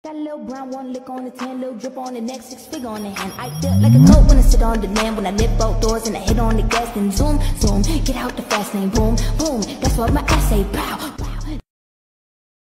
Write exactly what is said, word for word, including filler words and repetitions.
Got a little brown, one lick on the tan, little drip on the neck, six figure on the hand. I feel like a goat when I sit on the land, when I lift both doors and I hit on the gas, then zoom, zoom, get out the fast lane, boom, boom. That's what my ass say, pow.